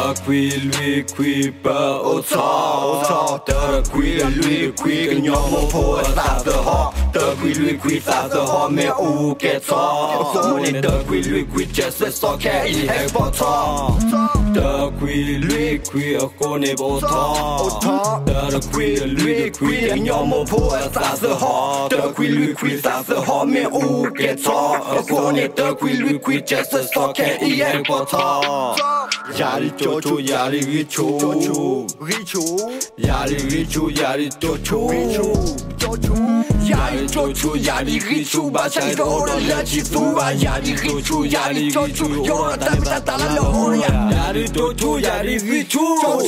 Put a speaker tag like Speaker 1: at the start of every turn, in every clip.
Speaker 1: ta quy lui quy bờ ô thọ ta quy lui quy cái nhỏ mô phô sa giờ họ ta quy lui quy sa giờ họ mẹ u kẹt thọ số này ta quy lui quy chết sẽ so kẻ ý hay bỏ thọ ta quy lui quy ở cô này bỏ thọ ta quy lui quy cái nhỏ mô phô sa giờ họ ta quy lui quy sa giờ họ mẹ u kẹt thọ cô này ta quy lui quy chết sẽ so kẻ ý hay bỏ thọ 야리 쪼쪼 야리 리쪼 야리 리쪼 야리 쪼쪼 야리 쪼쪼 야리 리쪼 마차이로 오르려 지수와 야리 리쪼 야리 쪼쪼 요라다비다 달라로야 야리 쪼쪼 야리 리쪼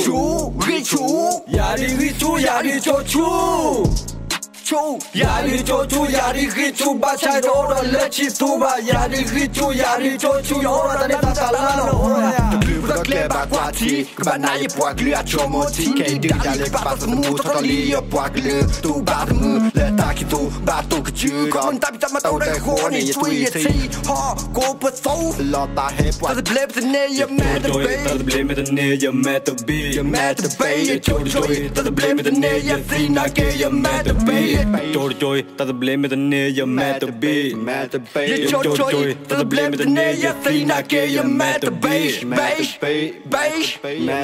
Speaker 1: 야리 리쪼 야리 쪼쪼 야리 쪼쪼 야리 리쪼 마차이로 오르려 지수와 야리 리쪼 야리 쪼쪼 요라다비다 달라로야 Budak lebar kuati Kebanaya puak lihat comoti Kaya dari lebar semua Totally puak le Tu batemu Letak itu batu kecil Kau tapi tak tahu dah kau ni Ya tu ya si Ha kau pesau Lota hebat Tak boleh bertanya ya mata bay Tak boleh bertanya ya mata bay Ya mata bay Ya coy Tak boleh bertanya ya si nak ya mata bay Coy Tak boleh bertanya ya mata bay Ya coy Tak boleh bertanya ya si nak ya mata bay Beige,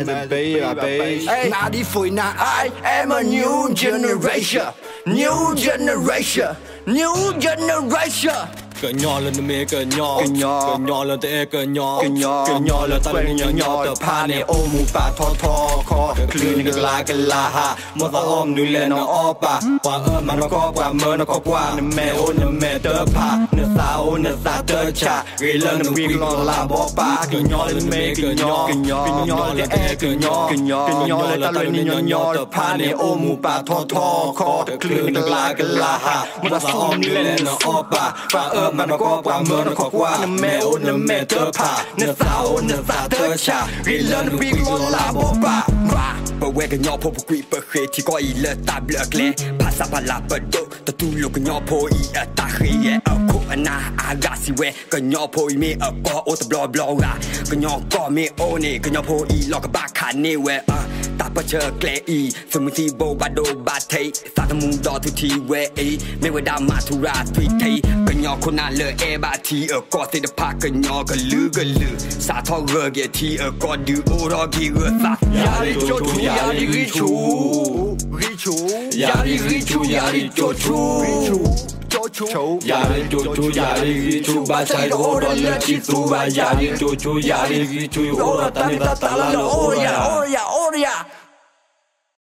Speaker 1: now the for now I am a new generation. Cỡ nhỏ lên mê cỡ nhỏ lên tê cỡ nhỏ lên ta lên nhỏ tờ pa này ôm mu pa thò kho clean cái la ha mua ta ôm nuôi lên nó opa qua mà nó có qua mơ nó có qua mẹ tờ pa nè sa tờ cha ghi lên nó quy lo la bỏ pa cỡ nhỏ lên mê cỡ nhỏ tê cỡ nhỏ lên ta lên nhỏ tờ pa này ôm mu pa thò kho clean cái la ha mua ta ôm nuôi lên nó opa mà nó có qua mơ nó có qua mẹ tơ pa nè sa tơ cha ghi lên nó quy lo la bỏ pa bờ quê cái nhỏ phô quỷ bờ khế thì có ý là ta bờ kle pa sa pa la bờ đô ta tu lo cái nhỏ phô ý ta khế ở khu na aga si we cái nhỏ phô ý mẹ ở có ô ta blo ra cái nhỏ có mẹ ô nè cái nhỏ phô ý lo cái ba khả nè we ta bờ chờ kle ý phần mình thi bồ ba đô ba thấy ta thầm mùng đỏ thu thi we ý mẹ we đam ma thu ra tùy thấy cái nhỏ khôn na lỡ e ba thi ở có thể được pa cái nhỏ cái lư sa thọ gờ ghé thi ở có đứa ô đó kia gờ sa Yari richu Yari richu Bachai ora la chitu Yari richu Yari richu ora tani ta la oria